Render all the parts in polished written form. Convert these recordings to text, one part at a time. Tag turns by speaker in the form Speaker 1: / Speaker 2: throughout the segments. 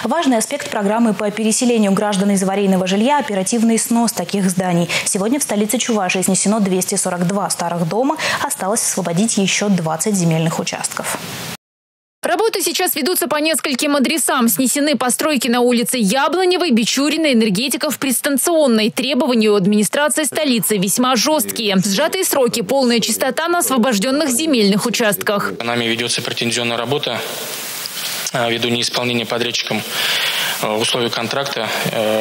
Speaker 1: Важный аспект программы по переселению граждан из аварийного жилья – оперативный снос таких зданий. Сегодня в столице Чувашии снесено 242 старых дома, осталось освободить еще 20 земельных участков.
Speaker 2: Работы сейчас ведутся по нескольким адресам. Снесены постройки на улице Яблоневой, Бичуриной, Энергетиков, Пристанционной. Требования у администрации столицы весьма жесткие. Сжатые сроки, полная чистота на освобожденных земельных участках.
Speaker 3: Нами ведется претензионная работа ввиду неисполнения подрядчиком условий контракта,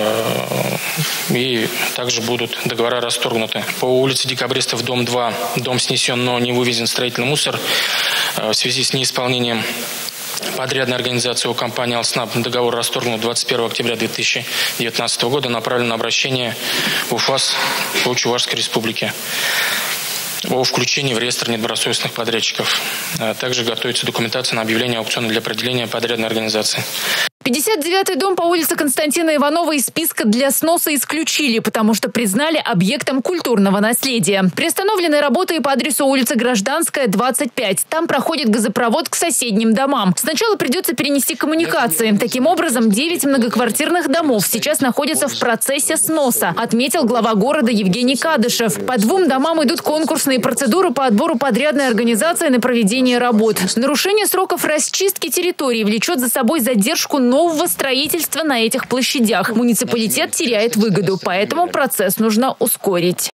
Speaker 3: и также будут договора расторгнуты. По улице Декабристов, дом 2, дом снесен, но не вывезен строительный мусор. В связи с неисполнением подрядной организации у компании «Алснаб» договор расторгнут 21 октября 2019 года, направлено обращение в УФАС по Чувашской республике о включении в реестр недобросовестных подрядчиков. Также готовится документация на объявление аукциона для определения подрядной организации.
Speaker 2: 59-й дом по улице Константина Иванова из списка для сноса исключили, потому что признали объектом культурного наследия. Приостановлены работы и по адресу улица Гражданская, 25. Там проходит газопровод к соседним домам. Сначала придется перенести коммуникации. Таким образом, 9 многоквартирных домов сейчас находятся в процессе сноса, отметил глава города Евгений Кадышев. По 2 домам идут конкурсные процедуры по отбору подрядной организации на проведение работ. Нарушение сроков расчистки территории влечет за собой задержку нового строительства на этих площадях. Муниципалитет теряет выгоду, поэтому процесс нужно ускорить.